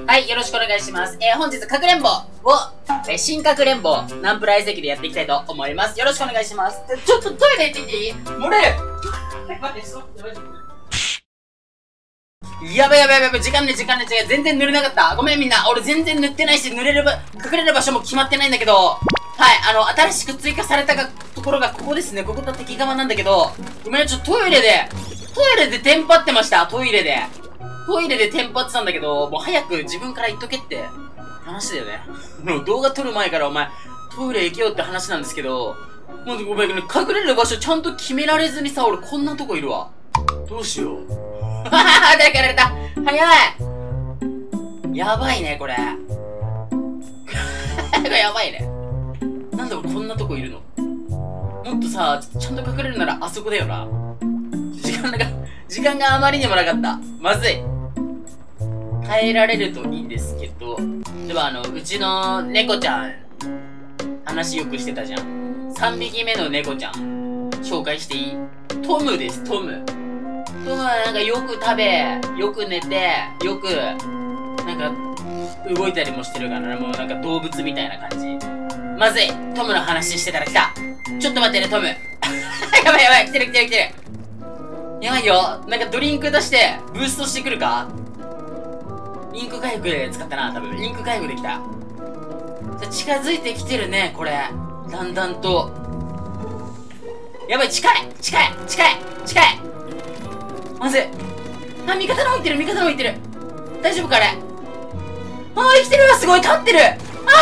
はい、よろしくお願いします。本日、かくれんぼを、新かくれんぼ、ナンプライ席でやっていきたいと思います。よろしくお願いします。ちょっとトイレ行ってきていい？漏れる。待って、やばい、時間ね、全然塗れなかった。ごめんみんな、俺全然塗ってないし、隠れる場所も決まってないんだけど、はい、新しく追加されたところがここですね。ここだって敵側なんだけど、ごめん、ちょっとトイレでテンパってました、トイレでテンパってたんだけど、もう早く自分から言っとけって話だよね。もう動画撮る前からお前、トイレ行けよって話なんですけど、もうごめん、隠れる場所ちゃんと決められずにさ、俺こんなとこいるわ。どうしよう。誰かやられた。早い。やばいね、これ。やばいね。なんで俺こんなとこいるの？もっとさ、ちゃんと隠れるならあそこだよな。時間があまりにもなかった。まずい。変えられるといいんですけど。ではうちの猫ちゃん、話よくしてたじゃん。3匹目の猫ちゃん、紹介していい？トムです、トム。トムはなんかよく食べ、よく寝て、よく、なんか、動いたりもしてるから、もうなんか動物みたいな感じ。まずい、トムの話してたら来た。ちょっと待ってね、トム。やばい、来てる。やばいよ。なんかドリンク出して、ブーストしてくるか？インク回復で使ったな、多分。インク回復できた。近づいてきてるね、これ。だんだんと。やばい、近い。まずい。あ、味方の方行ってる。大丈夫かあれ？生きてるわ、すごい、立ってる。バレ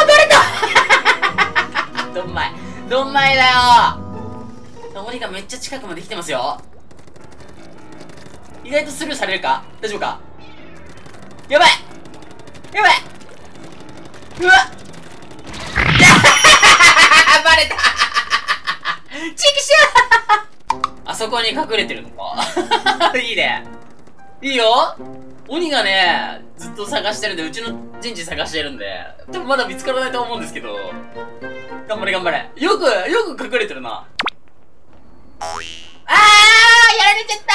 たどんまいだよ。檻がめっちゃ近くまで来てますよ。意外とスルーされるか？大丈夫か？やばい。うわバレたチキシューあそこに隠れてるのかいいね。いいよ。鬼がね、ずっと探してるんで、うちの陣地探してるんで、多分まだ見つからないと思うんですけど、頑張れ。よく隠れてるな。やられちゃった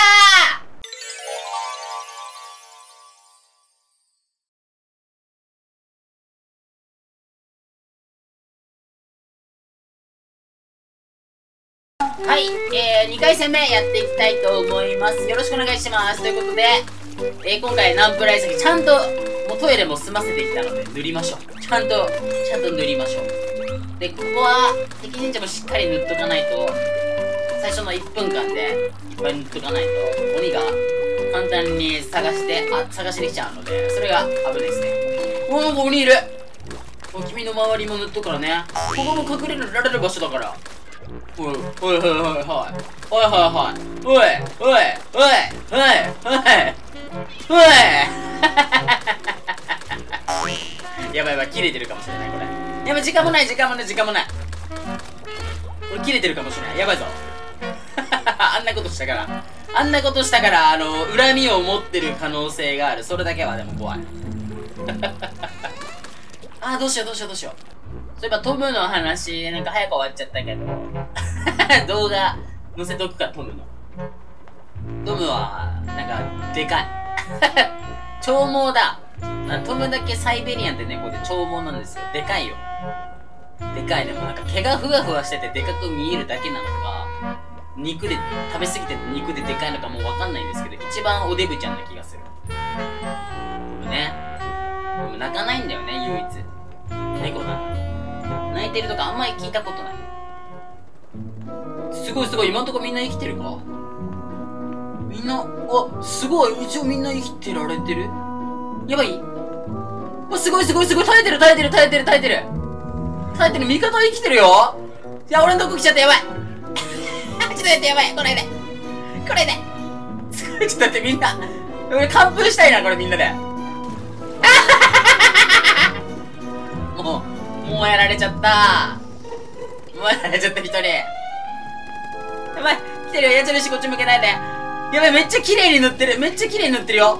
はい、2回戦目やっていきたいと思います。よろしくお願いします。ということで、今回ナンプライ先ちゃんと、もうトイレも済ませてきたので、塗りましょう。ちゃんと塗りましょう。で、ここは、敵忍者もしっかり塗っとかないと、最初の1分間で、いっぱい塗っとかないと、鬼が簡単に探しに来ちゃうので、それが危ないですね。なんか鬼いる。君の周りも塗っとくからね。ここも隠れられる場所だから。おいやばい、切れてるかもしれない、これ。やばい、時間もない。これ切れてるかもしれない。やばいぞ。あんなことしたから、恨みを持ってる可能性がある。それだけはでも怖い。どうしよう。そういえばトムの話、なんか早く終わっちゃったけど、動画載せとくか、トムの。トムは、なんか、でかい。長毛だ。トムだけサイベリアンって猫で長毛なんですよ。でかいよ。でかいね。もうなんか毛がふわふわしててでかく見えるだけなのか、食べ過ぎて肉ででかいのかもうわかんないんですけど、一番おデブちゃんな気がする。ね。でも泣かないんだよね、唯一。猫なの。泣いてるとかあんまり聞いたことない。すごい、今んとこみんな生きてるか？みんな、すごい、一応みんな生きてられてる？やばい？すごい、耐えてる。味方生きてるよ。いや、俺のとこ来ちゃった、やばい。ちょっと待って、やばい、これで。ちょっと待って、みんな。俺、完封したいな、これみんなで。もうやられちゃった。一人。やばい、来てるよ。矢印こっち向けないで。やばい、めっちゃ綺麗に塗ってるよ。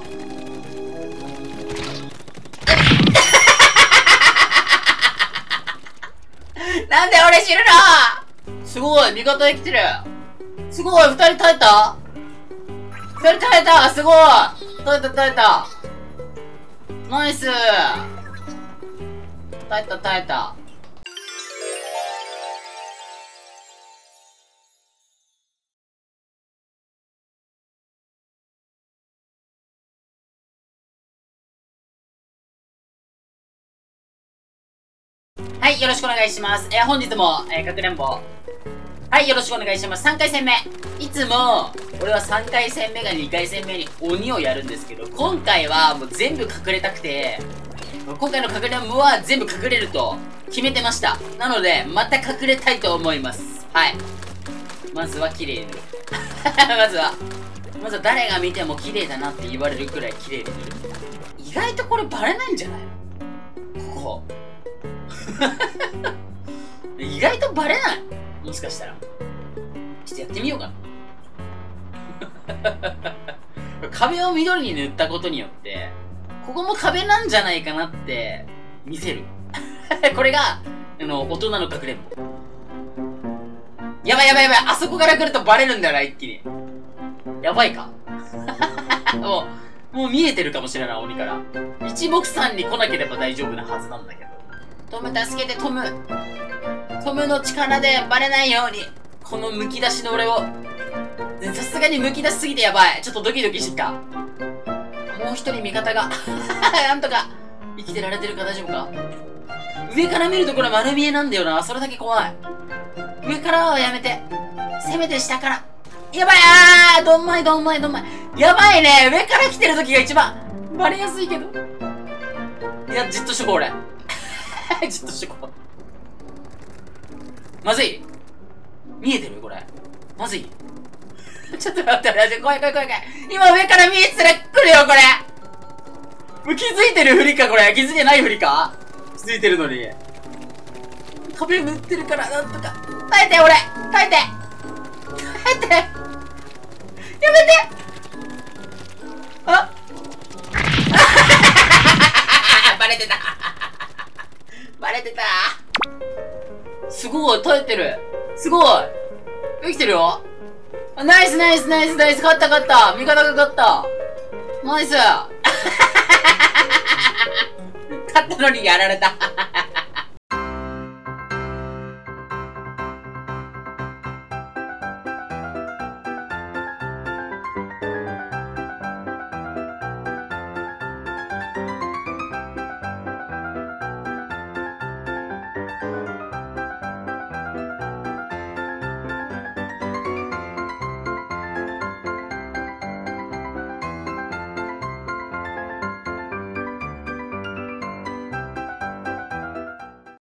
なんで俺死ぬの？すごい、味方生きてる。すごい、2人耐えた。すごい。耐えた。 ナイス。耐えた耐えた。はい、よろしくお願いします。本日も、かくれんぼ。はい、よろしくお願いします。3回戦目。いつも、俺は3回戦目が2回戦目に鬼をやるんですけど、今回はもう全部隠れたくて、今回のかくれんぼは全部隠れると決めてました。なので、また隠れたいと思います。はい。まずは綺麗に塗る。まずは誰が見ても綺麗だなって言われるくらい綺麗に塗る。意外とこれバレないんじゃない？ここ。意外とバレない？もしかしたら。ちょっとやってみようかな。壁を緑に塗ったことによって、ここも壁なんじゃないかなって見せる。これが、大人のかくれんぼ。やばい。あそこから来るとバレるんだよな、一気に。やばいか。もう見えてるかもしれない、鬼から。一目散に来なければ大丈夫なはずなんだけど。トム助けて、トムの力でバレないように、この剥き出しの俺を。さすがに剥き出しすぎてやばい。ちょっとドキドキしてきた。もう一人味方が。なんとか、生きてられてるか大丈夫か？上から見るとこれ丸見えなんだよな。それだけ怖い。上からはやめて。せめて下から。やばい。どんまい。やばいね。上から来てる時が一番バレやすいけど。いや、じっとしとこう俺。じっとしとこう。まずい。見えてるこれ。まずい。ちょっと待って、怖い。今上から見えてたら来るよ、これ。もう気づいてるふりか、これ。気づいてないふりか？気づいてるのに。壁塗ってるから、なんとか。耐えて、俺。耐えて。やめて。あバレてた。すごい、耐えてる。すごい。生きてるよ。ナイス。勝った。味方が勝った。ナイス。勝ったのにやられた。